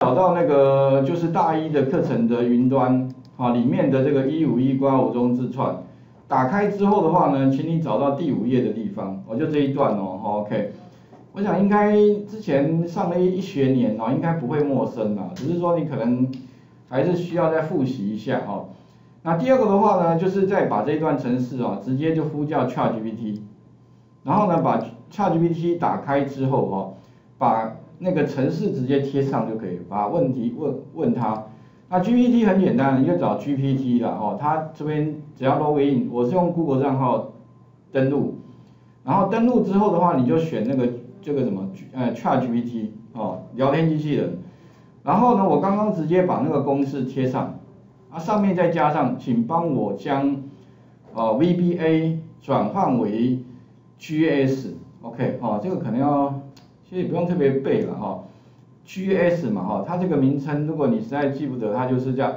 找到那个就是大一的课程的云端啊里面的这个151刮5中字串，打开之后的话呢，请你找到第5页的地方，就这一段哦 ，OK。我想应该之前上了一学年哦，应该不会陌生啦，只是说你可能还是需要再复习一下哦。那第二个的话呢，就是再把这一段程式啊，直接就呼叫 ChatGPT， 然后呢把 ChatGPT 打开之后哦，把那个程式直接贴上就可以，把问题问它。那 GPT 很简单，你就找 GPT 啦哦，它这边只要 login， 我是用 Google 账号登录，然后登录之后的话，你就选那个这个什么ChatGPT 哦，聊天机器人。然后呢，我刚刚直接把那个公式贴上，上面再加上，请帮我将VBA 转换为 GS，OK 这个可能要，其实不用特别背了哈。GS 嘛哈，它这个名称如果你实在记不得，它就是叫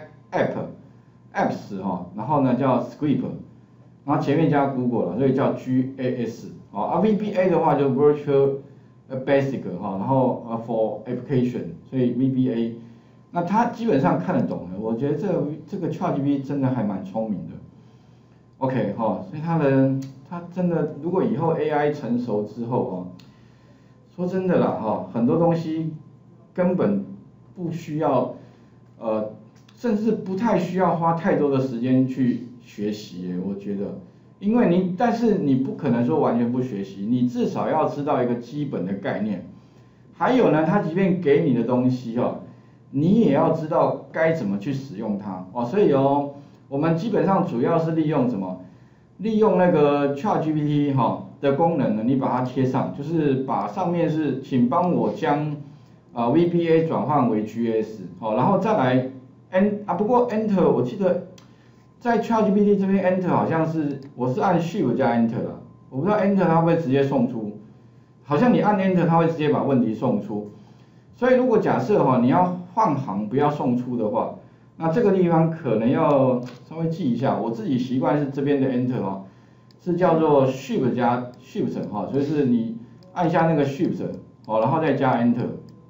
apps 哈，然后呢叫 script， 然后前面加 Google 了，所以叫 GAS VBA 的话就 Virtual Basic 哈，然后for application， 所以 VBA， 那它基本上看得懂的，我觉得这个 ChatGPT 真的还蛮聪明的 ，OK 哈，所以它真的如果以后 AI 成熟之后说真的啦很多东西根本不需要甚至不太需要花太多的时间去学习我觉得，因为但是你不可能说完全不学习，你至少要知道一个基本的概念，还有呢，它即便给你的东西你也要知道该怎么去使用它所以我们基本上主要是利用什么？利用那个 ChatGPT 的功能呢，你把它贴上，就是把上面是请帮我将VBA 转换为 GS 然后再来不过 Enter 我记得在 ChatGPT 这边 Enter 好像是我是按 Shift 加 Enter 啦，我不知道 Enter 它会不会直接送出，好像你按 Enter 它会直接把问题送出，所以如果假设你要换行不要送出的话，那这个地方可能要稍微记一下，我自己习惯是这边的 Enter 是叫做 Shift 加 Shift 所以是你按下那个 Shift 然后再加 Enter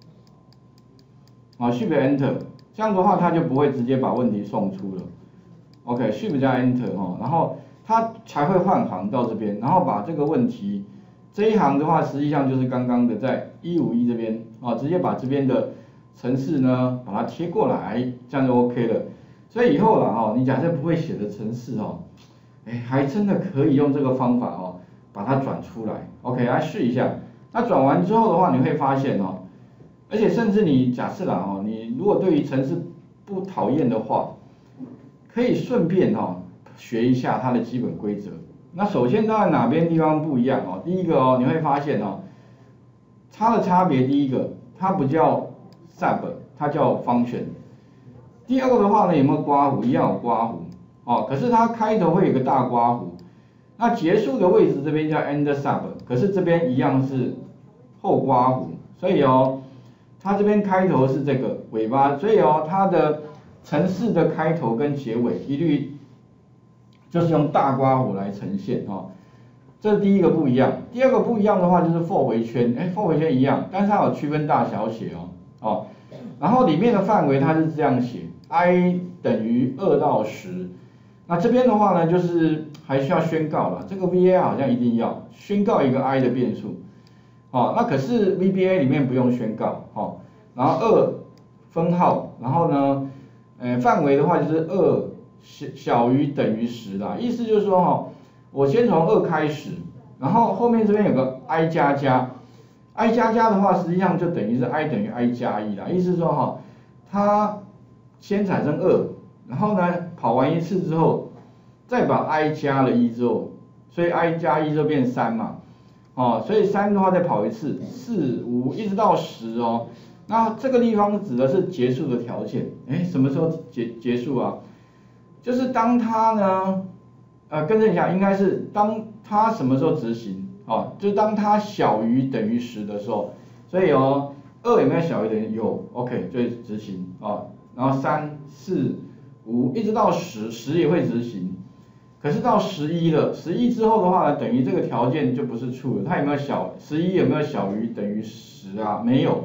Shift Enter， 这样的话它就不会直接把问题送出了。OK Shift 加 Enter 然后它才会换行到这边，然后把这个问题这一行的话，实际上就是刚刚的在151这边直接把这边的程式呢把它贴过来，这样就 OK 了。所以以后啦你假设不会写的程式还真的可以用这个方法把它转出来。OK 来试一下，那转完之后的话，你会发现而且甚至你假设啦你如果对于程式不讨厌的话，可以顺便学一下它的基本规则。那首先当然哪边地方不一样第一个你会发现它的差别，第一个它不叫 sub， 它叫 function。第二个的话呢，有没有刮胡？一样有刮胡可是它开头会有个大刮胡，那结束的位置这边叫 end sub， 可是这边一样是后刮胡，所以它这边开头是这个尾巴，所以它的程式的开头跟结尾一律就是用大刮胡来呈现这是第一个不一样。第二个不一样的话就是 for 回圈，for 回圈一样，但是它有区分大小写然后里面的范围它是这样写 ，i 等于2到10。那这边的话呢，就是还需要宣告了，这个 VBA 好像一定要宣告一个 i 的变数那可是 VBA 里面不用宣告然后2分号，然后呢范围的话就是2小于等于10啦，意思就是说我先从2开始，然后后面这边有个 i 加加，i 加加的话实际上就等于是 i 等于 i 加1啦，意思是说它先产生2，然后呢跑完一次之后，再把 i 加了1之后，所以 i 加1就变3嘛所以3的话再跑一次，4、5一直到10那这个地方指的是结束的条件，什么时候结束啊？就是当它呢更正一下，应该是当它什么时候执行就是当它小于等于10的时候，所以2有没有小于等于？有 ，OK 就执行然后3、4、5一直到10也会执行，可是到11了，11之后的话呢，等于这个条件就不是 true了，它有没有11有没有小于等于10啊？没有，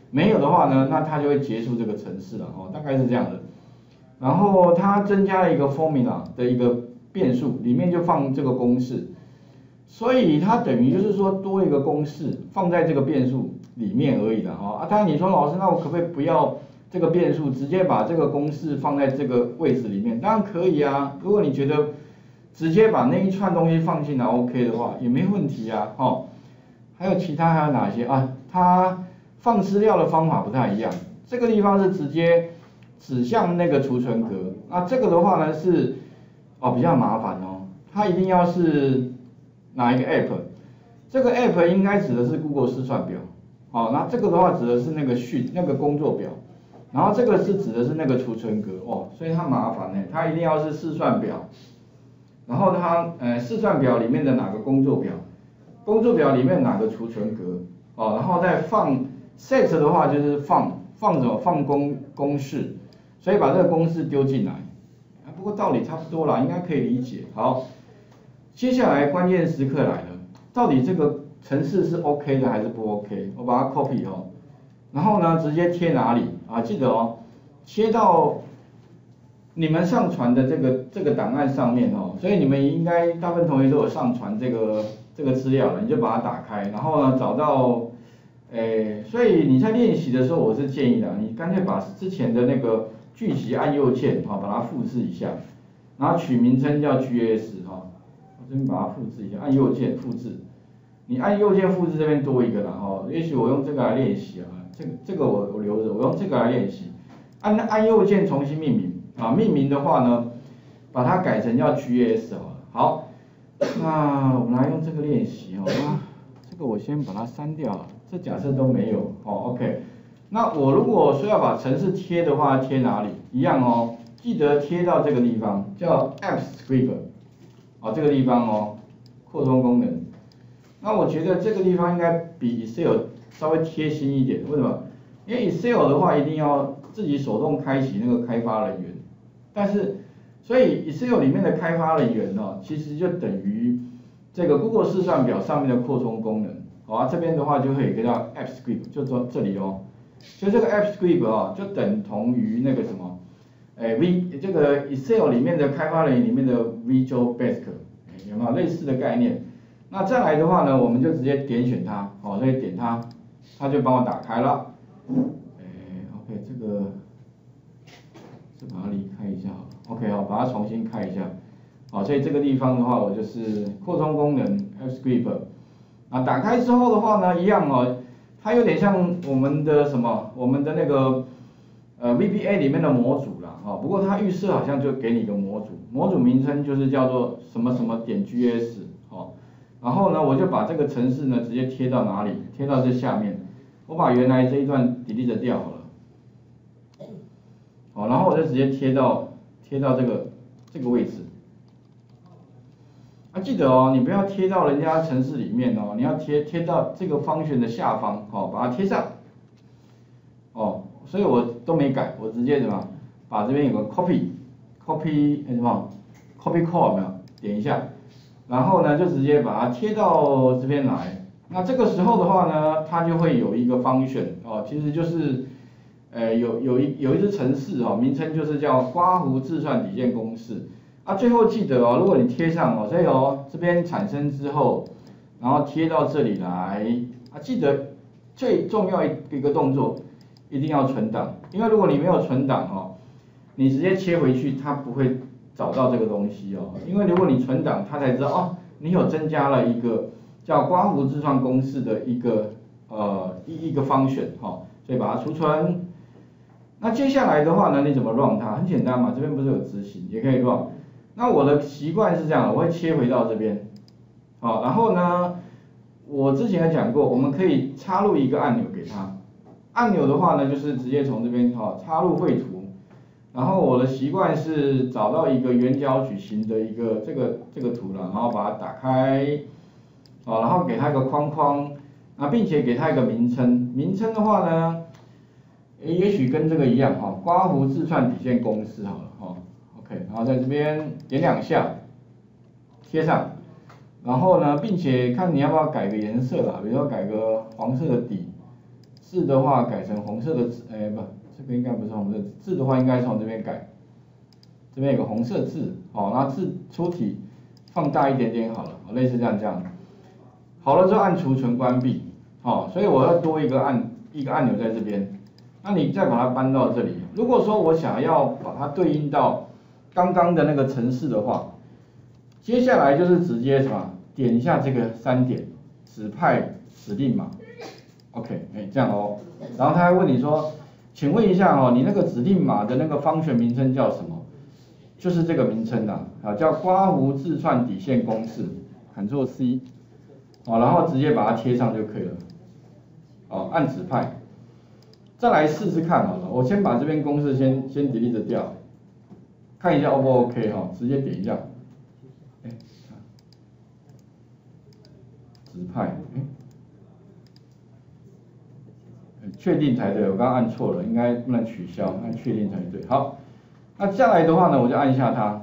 没有的话呢，那它就会结束这个程式了哦，大概是这样的。然后它增加了一个 formula 的一个变数，里面就放这个公式，所以它等于就是说多一个公式放在这个变数里面而已的哈。当然你说老师，那我可不可以不要这个变数，直接把这个公式放在这个位置里面？当然可以啊，如果你觉得直接把那一串东西放进来 OK 的话，也没问题啊，哦。还有其他还有哪些啊？它放资料的方法不太一样，这个地方是直接指向那个储存格，那这个的话呢是比较麻烦哦，它一定要是哪一个 app， 这个 app 应该指的是 Google 试算表，好，那这个的话指的是那个那个工作表，然后这个是指的是那个储存格哦，所以它麻烦呢，它一定要是试算表，然后它试算表里面的哪个工作表，工作表里面哪个储存格哦，然后再放 set 的话就是放什么放公式，所以把这个公式丢进来，不过道理差不多啦，应该可以理解。好，接下来关键时刻来了，到底这个程式是 OK 的还是不 OK？ 我把它 copy 哦，然后呢直接贴哪里啊？记得哦，贴到你们上传的这个档案上面哦，所以你们应该大部分同学都有上传这个资料了，你就把它打开，然后呢找到，所以你在练习的时候，我是建议的，你干脆把之前的那个剧集按右键把它复制一下，然后取名称叫 GS 哈，我这边把它复制一下，按右键复制，你按右键复制这边多一个啦哈，也许我用这个来练习啊，这个我留着，我用这个来练习，按右键重新命名啊，命名的话呢，把它改成叫 GS 好了，好。那我们来用这个练习哦，这个我先把它删掉了，这假设都没有哦 ，OK。那我如果说要把程式贴的话，贴哪里？一样哦，记得贴到这个地方，叫 AppScript， 这个地方哦，扩充功能。那我觉得这个地方应该比 Excel 稍微贴心一点，为什么？因为 Excel 的话一定要自己手动开启那个开发人员，但是所以 Excel 里面的开发人员呢，其实就等于这个 Google 试算表上面的扩充功能，好这边的话就会有一个叫 AppScript， 就说这里哦，所以这个 AppScript 就等同于那个什么，这个 Excel 里面的开发人员里面的 Visual Basic， 有没有类似的概念？那再来的话呢，我们就直接点选它，所以点它，它就帮我打开了。OK， 这个把它离开一下好了。OK 把它重新开一下。好，所以这个地方的话，我就是扩充功能 AppScript。打开之后的话呢，一样哦，它有点像我们的什么，我们的那个VBA 里面的模组啦，不过它预设好像就给你一个模组，模组名称就是叫做什么什么点 GS，然后呢，我就把这个程式呢直接贴到哪里？贴到这下面。我把原来这一段 delete 掉好了。然后我就直接贴到这个位置。记得哦，你不要贴到人家程式里面哦，你要贴到这个方旋的下方，把它贴上。所以我都没改，我直接什么，把这边有个 copy code 有没有？点一下。然后呢，就直接把它贴到这边来。那这个时候的话呢，它就会有一个function其实就是有一支程式名称就是叫刮胡自算底线公式。最后记得如果你贴上所以这边产生之后，然后贴到这里来记得最重要一个动作，一定要存档，因为如果你没有存档你直接切回去，它不会找到这个东西因为如果你存档，它才知道你有增加了一个叫刮胡自算公式的一个function所以把它储存。那接下来的话呢，你怎么 run 它？很简单嘛，这边不是有执行，也可以 run。那我的习惯是这样的，我会切回到这边，然后呢，我之前有讲过，我们可以插入一个按钮给它。按钮的话呢，就是直接从这边插入绘图。然后我的习惯是找到一个圆角矩形的一个这个图了，然后把它打开，然后给它一个框框，并且给它一个名称。名称的话呢，也许跟这个一样刮胡自算底线公式好了OK， 然后在这边点2下，贴上，然后呢，并且看你要不要改个颜色啦，比如说改个黄色的底， 字的话改成红色的字，不，这个应该不是红色字，字的话应该从这边改，这边有个红色字，然后字粗体放大一点点好了，类似这样。好了之后按储存关闭，所以我要多一个按钮在这边，那你再把它搬到这里。如果说我想要把它对应到刚刚的那个程式的话，接下来就是直接什么点一下这个3点，指派指令码 ，OK， 这样哦。然后他还问你说，请问一下你那个指令码的那个function名称叫什么？就是这个名称叫刮胡字串底线公式 ，Ctrl C， 然后直接把它贴上就可以了，按指派。再来试试看好了，我先把这边公式先 delete 掉，看一下 O 不 OK 直接点一下，指派，确定才对，我刚刚按错了，应该不能取消，按确定才对。好，那下来的话呢，我就按一下它，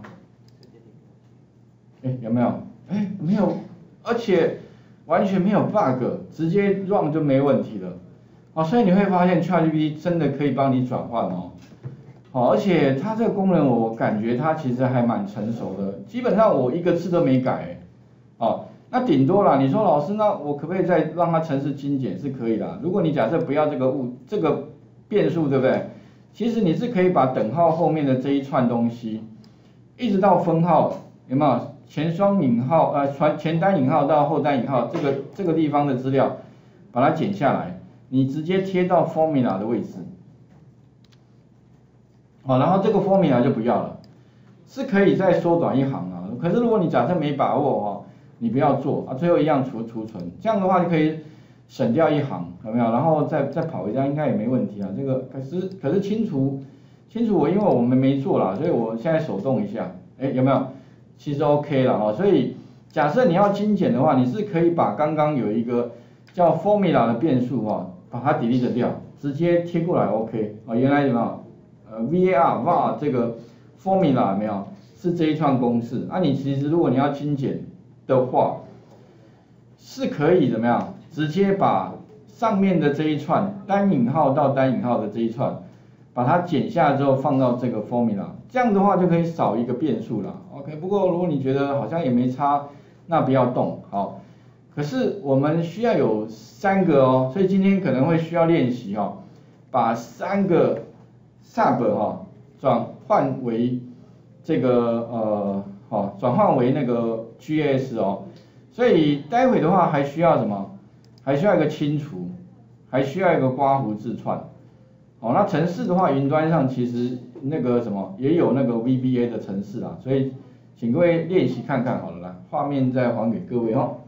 有没有？没有，而且完全没有 bug， 直接 run 就没问题了。所以你会发现 ChatGPT 真的可以帮你转换而且它这个功能我感觉它其实还蛮成熟的，基本上我一个字都没改，那顶多啦，你说老师，那我可不可以再让它程式精简？是可以的。如果你假设不要这个变数，对不对？其实你是可以把等号后面的这一串东西，一直到分号，有没有？前双引号前单引号到后单引号这个地方的资料，把它剪下来，你直接贴到 formula 的位置，然后这个 formula 就不要了，是可以再缩短一行可是如果你假设没把握你不要做最后一样储存，这样的话就可以省掉一行，有没有？然后再跑一下应该也没问题这个可是清除我因为我们没做啦，所以我现在手动一下，有没有？其实 OK 了所以假设你要精简的话，你是可以把刚刚有一个叫 formula 的变数把它 delete 掉，直接贴过来 OK 原来有没有var 这个 formula 有没有？是这一串公式你其实如果你要精简的话，是可以怎么样？直接把上面的这一串单引号到单引号的这一串，把它剪下之后放到这个 formula， 这样的话就可以少一个变数了。OK， 不过如果你觉得好像也没差，那不要动。好，可是我们需要有3个所以今天可能会需要练习把3个 sub 转换为这个转换为那个 GAS 所以待会的话还需要什么？还需要一个清除，还需要一个刮胡字串。那程式的话，云端上其实那个什么也有那个 VBA 的程式啦，所以请各位练习看看好了啦，画面再还给各位